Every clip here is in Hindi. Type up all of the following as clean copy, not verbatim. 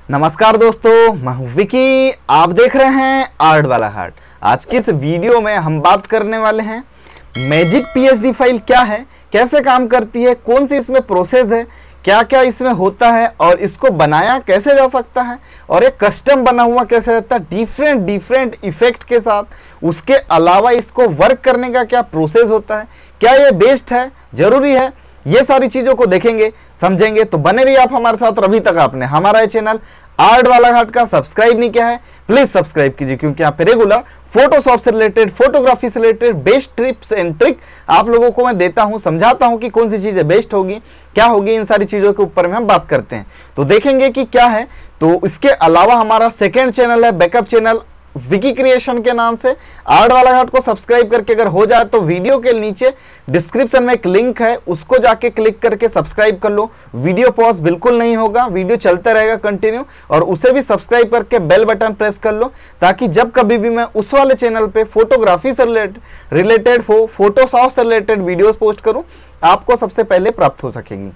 नमस्कार दोस्तों, मैं हूं विकी। आप देख रहे हैं आर्ट वाला हार्ट। आज की इस वीडियो में हम बात करने वाले हैं मैजिक पीएचडी फाइल क्या है, कैसे काम करती है, कौन सी इसमें प्रोसेस है, क्या क्या इसमें होता है और इसको बनाया कैसे जा सकता है और एक कस्टम बना हुआ कैसे रहता है डिफरेंट इफेक्ट के साथ। उसके अलावा इसको वर्क करने का क्या प्रोसेस होता है, क्या ये बेस्ट है, जरूरी है, ये सारी चीज़ों को देखेंगे समझेंगे। तो बने रहिए आप हमारे साथ। और अभी तक आपने हमारा ये चैनल आर्ट वाला हार्ट का सब्सक्राइब नहीं किया है, प्लीज सब्सक्राइब कीजिए, क्योंकि यहाँ पे रेगुलर फोटोशॉप से रिलेटेड, फोटोग्राफी से related best tips and trick आप लोगों को मैं देता हूँ, समझाता हूँ कि कौन सी चीज़ें बेस्ट होगी, क्या होगी। इन सारी चीज़ों के ऊपर में हम बात करते हैं, तो देखेंगे कि क्या है। तो इसके अलावा हमारा सेकेंड चैनल है, बैकअप चैनल विकी क्रिएशन के नाम से। आर्ट वाला हार्ट को सब्सक्राइब करके अगर हो जाए तो वीडियो के नीचे डिस्क्रिप्शन में एक लिंक है, उसको जाके क्लिक करके सब्सक्राइब कर लो। वीडियो पॉज बिल्कुल नहीं होगा, वीडियो चलता रहेगा कंटिन्यू, और उसे भी सब्सक्राइब करके बेल बटन प्रेस कर लो, ताकि जब कभी भी मैं उस वाले चैनल पे फोटोग्राफी से रिलेटेड फोटोशॉप से रिलेटेड वीडियोस पोस्ट करूं, आपको सबसे पहले प्राप्त हो सकेगी।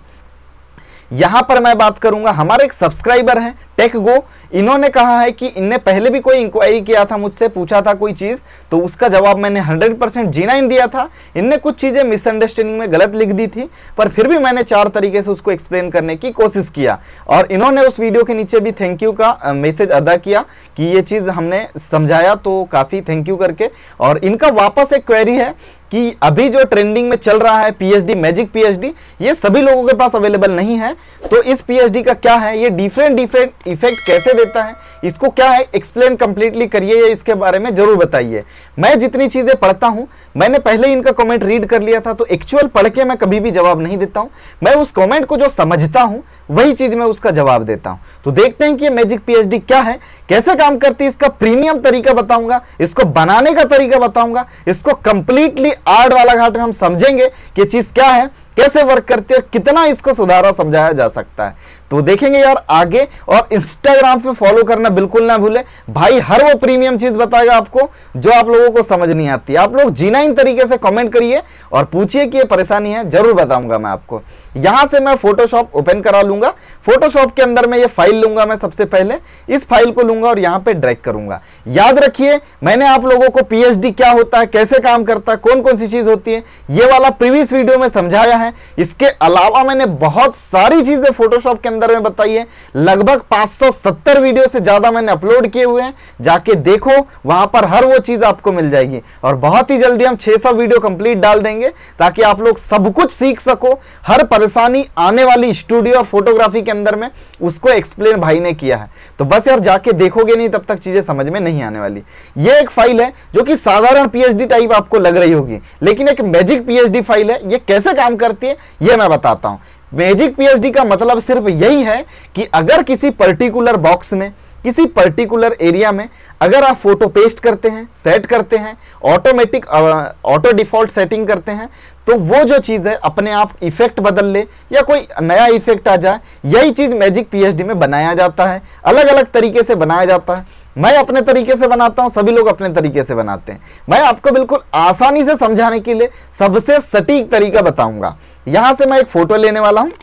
यहां पर मैं बात करूंगा, हमारे एक सब्सक्राइबर हैं टेक गो, इन्होंने कहा है कि इनने पहले भी कोई इंक्वायरी किया था, मुझसे पूछा था कोई चीज़, तो उसका जवाब मैंने 100% जी9 दिया था। इनने कुछ चीज़ें मिसअंडरस्टैंडिंग में गलत लिख दी थी, पर फिर भी मैंने 4 तरीके से उसको एक्सप्लेन करने की कोशिश किया, और इन्होंने उस वीडियो के नीचे भी थैंक यू का मैसेज अदा किया कि ये चीज़ हमने समझाया, तो काफ़ी थैंक यू करके। और इनका वापस एक क्वेरी है कि अभी जो ट्रेंडिंग में चल रहा है पीएचडी, मैजिक पीएचडी, ये सभी लोगों के पास अवेलेबल नहीं है, तो इस पीएचडी का क्या है, ये डिफरेंट इफेक्ट कैसे देता है, इसको क्या है एक्सप्लेन कंप्लीटली करिए, इसके बारे में जरूर बताइए। मैं जितनी चीजें पढ़ता हूं, मैंने पहले ही इनका कमेंट रीड कर लिया था, तो एक्चुअल पढ़ के मैं कभी भी जवाब नहीं देता हूं। मैं उस कमेंट को जो समझता हूं वही चीज मैं उसका जवाब देता हूं। तो देखते हैं कि ये मैजिक पीएचडी क्या है, कैसे काम करती है, इसका प्रीमियम तरीका बताऊंगा, इसको बनाने का तरीका बताऊंगा, इसको कंप्लीटली आर्ट वाला घाट में हम समझेंगे कि चीज क्या है, कैसे वर्क करती है और कितना इसको सुधारा समझाया जा सकता है। तो देखेंगे यार आगे। और इंस्टाग्राम पे फॉलो करना बिल्कुल ना भूले भाई, हर वो प्रीमियम चीज बताएगा आपको जो आप लोगों को समझ नहीं आती। आप लोग जी9 तरीके से कमेंट करिए और पूछिए कि ये परेशानी है, जरूर बताऊंगा मैं आपको। यहां से मैं फोटोशॉप ओपन करा लूंगा, फोटोशॉप के अंदर में ये फाइल लूंगा, मैं सबसे पहले इस फाइल को लूंगा और यहाँ पे ड्रैग करूंगा। याद रखिए, मैंने आप लोगों को पीएचडी क्या होता है, कैसे काम करता है, कौन कौन सी चीज होती है, ये वाला प्रीवियस वीडियो में समझाया है। इसके अलावा मैंने बहुत सारी चीजें फोटोशॉप के अंदर में बताई है, लगभग 570 वीडियो से ज्यादा मैंने अपलोड किए हुए हैं, जाके देखो, वहां पर हर वो चीज आपको मिल जाएगी। और बहुत ही जल्दी हम 600 वीडियो कंप्लीट डाल देंगे, ताकि आप लोग सब कुछ सीख सको। हर परेशानी आने वाली स्टूडियो और फोटोग्राफी के अंदर में उसको एक्सप्लेन भाई ने किया है। तो बस यार जाके देखोगे नहीं तब तक चीजें समझ में नहीं आने वाली। ये एक फाइल है जो कि साधारण पीएचडी टाइप आपको लग रही होगी, लेकिन एक मैजिक पीएचडी फाइल है। ये कैसे काम करती है ये मैं बताता हूं। मैजिक पीएचडी का मतलब सिर्फ यही है कि अगर किसी पर्टिकुलर बॉक्स में, किसी पर्टिकुलर एरिया में अगर आप फोटो पेस्ट करते हैं, सेट करते हैं, ऑटोमेटिक ऑटो डिफॉल्ट सेटिंग करते हैं, तो वो जो चीज़ है अपने आप इफेक्ट बदल ले या कोई नया इफेक्ट आ जाए, यही चीज़ मैजिक पीएचडी में बनाया जाता है। अलग अलग तरीके से बनाया जाता है। मैं अपने तरीके से बनाता हूं, सभी लोग अपने तरीके से बनाते हैं। मैं आपको बिल्कुल आसानी से समझाने के लिए सबसे सटीक तरीका बताऊंगा। यहां से मैं एक फोटो लेने वाला हूं,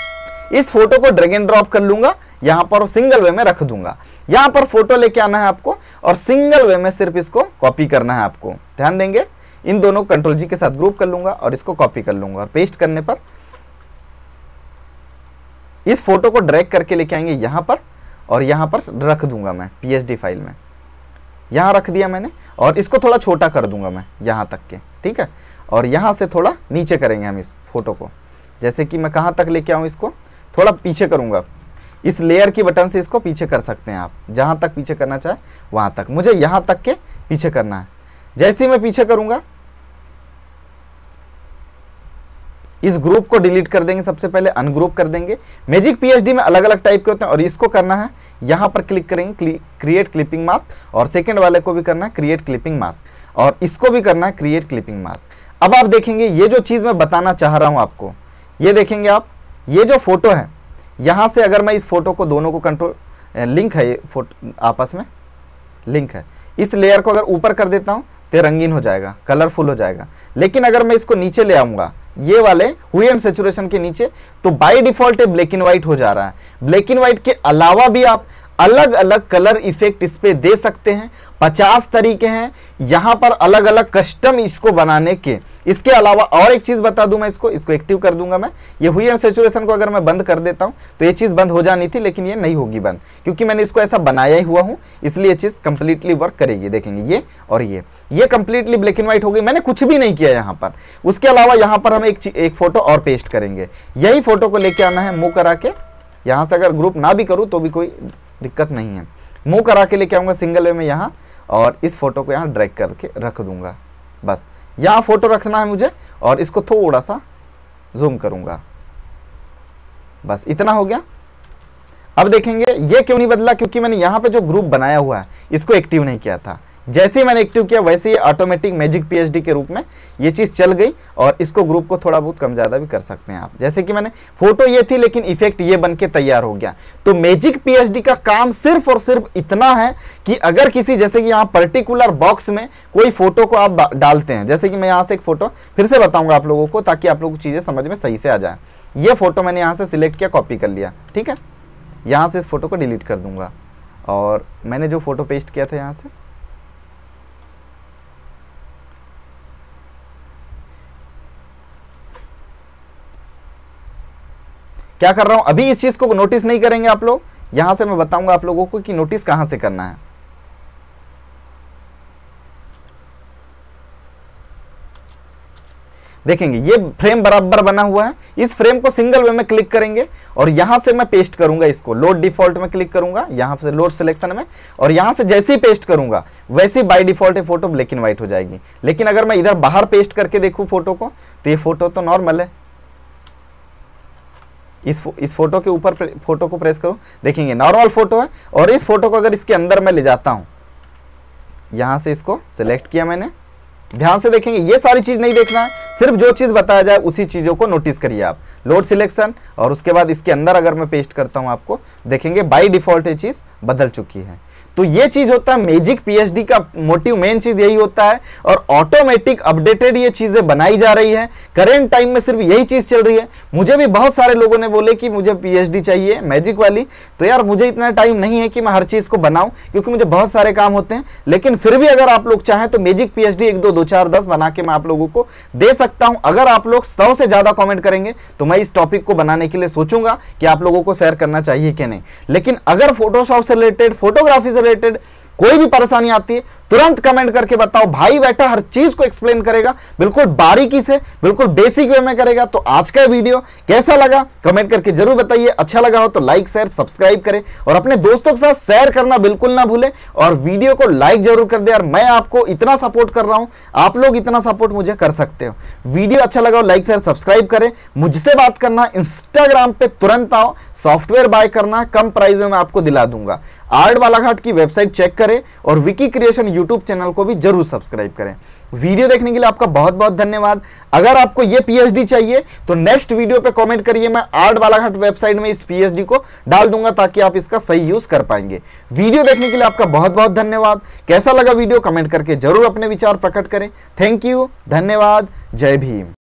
इस फोटो को ड्रैग एंड ड्रॉप कर लूंगा, यहां पर सिंगल वे में रख दूंगा। यहां पर फोटो लेके आना है आपको और सिंगल वे में सिर्फ इसको कॉपी करना है आपको। ध्यान देंगे, इन दोनों कंट्रोल जी के साथ ग्रुप कर लूंगा और इसको कॉपी कर लूंगा, और पेस्ट करने पर इस फोटो को ड्रैग करके लेके आएंगे यहां पर, और यहां पर रख दूंगा मैं पीएचडी फाइल में। यहां रख दिया मैंने, और इसको थोड़ा छोटा कर दूंगा मैं यहां तक के, ठीक है। और यहां से थोड़ा नीचे करेंगे हम इस फोटो को, जैसे कि मैं कहां तक लेके आऊं, इसको थोड़ा पीछे करूंगा। इस लेयर की बटन से इसको पीछे कर सकते हैं आप, जहां तक पीछे करना चाहे वहां तक। मुझे यहां तक के पीछे करना है। जैसे ही मैं पीछे करूंगा, इस ग्रुप को डिलीट कर देंगे, सबसे पहले अनग्रुप कर देंगे। मैजिक पीएचडी में अलग अलग टाइप के होते हैं, और इसको करना है, यहां पर क्लिक करेंगे क्रिएट क्लिपिंग मास्क, और सेकंड वाले को भी करना है क्रिएट क्लिपिंग मास्क, और इसको भी करना है क्रिएट क्लिपिंग मास्क। अब आप देखेंगे ये जो चीज मैं बताना चाह रहा हूं आपको, ये देखेंगे आप, ये जो फोटो है, यहां से अगर मैं इस फोटो को, दोनों को कंट्रोल लिंक है, ये फोटो आपस में लिंक है, इस लेयर को अगर ऊपर कर देता हूं तो रंगीन हो जाएगा, कलरफुल हो जाएगा। लेकिन अगर मैं इसको नीचे ले आऊंगा, ये वाले हुई एंड सेचुरेशन के नीचे, तो by default black and white हो जा रहा है। ब्लैक एंड व्हाइट के अलावा भी आप अलग अलग कलर इफेक्ट इस पे दे सकते हैं। 50 तरीके हैं यहां पर अलग अलग कस्टम इसको बनाने के। इसके अलावा और एक चीज बता दूं, मैं इसको एक्टिव कर दूंगा। मैं ये हुई एंड सेचुरेशन को अगर मैं बंद कर देता हूं तो ये चीज बंद हो जानी थी, लेकिन ये नहीं होगी बंद, क्योंकि मैंने इसको ऐसा बनाया ही हुआ हूं, इसलिए ये चीज कंप्लीटली वर्क करेगी। देखेंगे ये और ये कंप्लीटली ब्लैक एंड व्हाइट हो गई, मैंने कुछ भी नहीं किया यहां पर। उसके अलावा यहां पर हम एक फोटो और पेस्ट करेंगे। यही फोटो को लेके आना है, मूव करा के, यहां से अगर ग्रुप ना भी करूं तो भी कोई दिक्कत नहीं है। मूव करा के लेके आऊंगा सिंगल वे में यहां, और इस फोटो को यहां ड्रैग करके रख दूंगा। बस यहां फोटो रखना है मुझे, और इसको थोड़ा सा जूम करूंगा। बस इतना हो गया। अब देखेंगे ये क्यों नहीं बदला, क्योंकि मैंने यहां पे जो ग्रुप बनाया हुआ है इसको एक्टिव नहीं किया था। जैसे ही मैंने एक्टिव किया वैसे ही ऑटोमेटिक मैजिक पीएचडी के रूप में ये चीज चल गई, और इसको ग्रुप को थोड़ा बहुत कम ज्यादा भी कर सकते हैं आप। जैसे कि मैंने फोटो ये थी, लेकिन इफेक्ट ये बन के तैयार हो गया। तो मैजिक पीएचडी का काम सिर्फ और सिर्फ इतना है कि अगर किसी, जैसे कि यहाँ पर्टिकुलर बॉक्स में कोई फोटो को आप डालते हैं, जैसे कि मैं यहाँ से एक फोटो फिर से बताऊंगा आप लोगों को, ताकि आप लोगों को चीजें समझ में सही से आ जाए। ये फोटो मैंने यहाँ से सिलेक्ट किया, कॉपी कर लिया, ठीक है। यहाँ से इस फोटो को डिलीट कर दूंगा, और मैंने जो फोटो पेस्ट किया था यहाँ से, क्या कर रहा हूं अभी, इस चीज को नोटिस नहीं करेंगे आप लोग। यहां से मैं बताऊंगा आप लोगों को कि नोटिस कहां से करना है। देखेंगे ये फ्रेम बराबर बना हुआ है। इस फ्रेम को सिंगल वे में क्लिक करेंगे, और यहां से मैं पेस्ट करूंगा इसको। लोड डिफॉल्ट में क्लिक करूंगा, यहां से लोड सिलेक्शन में, और यहां से जैसे ही पेस्ट करूंगा वैसे ही बाय डिफॉल्ट ये फोटो ब्लैक एंड व्हाइट हो जाएगी। लेकिन अगर मैं इधर बाहर पेस्ट करके देखूं फोटो को, तो ये फोटो तो नॉर्मल है। इस फोटो के ऊपर फोटो को प्रेस करूं, देखेंगे नॉर्मल फोटो है। और इस फोटो को अगर इसके अंदर मैं ले जाता हूं, यहां से इसको सिलेक्ट किया मैंने, ध्यान से देखेंगे ये सारी चीज नहीं देखना है, सिर्फ जो चीज बताया जाए उसी चीजों को नोटिस करिए आप। लोड सिलेक्शन, और उसके बाद इसके अंदर अगर मैं पेस्ट करता हूं, आपको देखेंगे बाय डिफॉल्ट ये चीज बदल चुकी है। तो ये चीज होता है मैजिक पीएचडी का मोटिव, मेन चीज यही होता है। और ऑटोमेटिक अपडेटेड ये चीजें बनाई जा रही है। करेंट टाइम में सिर्फ यही चीज चल रही है। मुझे भी बहुत सारे लोगों ने बोले कि मुझे पीएचडी चाहिए मैजिक वाली, तो यार मुझे इतना टाइम नहीं है कि मैं हर चीज को बनाऊं, क्योंकि मुझे बहुत सारे काम होते हैं। लेकिन फिर भी अगर आप लोग चाहें तो मैजिक पीएचडी 1 2 2 4 10 बना के मैं आप लोगों को दे सकता हूं। अगर आप लोग 100 से ज्यादा कमेंट करेंगे तो मैं इस टॉपिक को बनाने के लिए सोचूंगा कि आप लोगों को शेयर करना चाहिए कि नहीं। लेकिन अगर फोटोशॉप से रिलेटेड, फोटोग्राफी से रिलेटेड कोई भी परेशानी आती है, तुरंत कमेंट करके बताओ। भाई बैठा हर चीज को एक्सप्लेन करेगा, बिल्कुल बारीकी से, बिल्कुल बेसिक वे में करेगा। तो आज का वीडियो कैसा लगा कमेंट करके जरूर बताइए। अच्छा लगा हो तो लाइक शेयर सब्सक्राइब करें, और अपने दोस्तों के साथ शेयर करना बिल्कुल ना भूलें, और वीडियो को लाइक जरूर कर दे। यार मैं आपको इतना सपोर्ट कर रहा हूं, आप लोग इतना सपोर्ट मुझे कर सकते हो। वीडियो अच्छा लगा हो लाइक शेयर सब्सक्राइब करें। मुझसे बात करना इंस्टाग्राम पे तुरंत आओ, सॉफ्टवेयर बाय करना कम प्राइस में मैं आपको दिला दूंगा। आर्ट बालाघाट की वेबसाइट चेक करें, और विकी क्रिएशन यूट्यूब चैनल को भी जरूर सब्सक्राइब करें। वीडियो देखने के लिए आपका बहुत बहुत धन्यवाद। अगर आपको ये पीएचडी चाहिए तो नेक्स्ट वीडियो पे कमेंट करिए, मैं आर्ट बालाघाट वेबसाइट में इस पीएचडी को डाल दूंगा, ताकि आप इसका सही यूज कर पाएंगे। वीडियो देखने के लिए आपका बहुत बहुत धन्यवाद। कैसा लगा वीडियो कमेंट करके जरूर अपने विचार प्रकट करें। थैंक यू, धन्यवाद, जय भीम।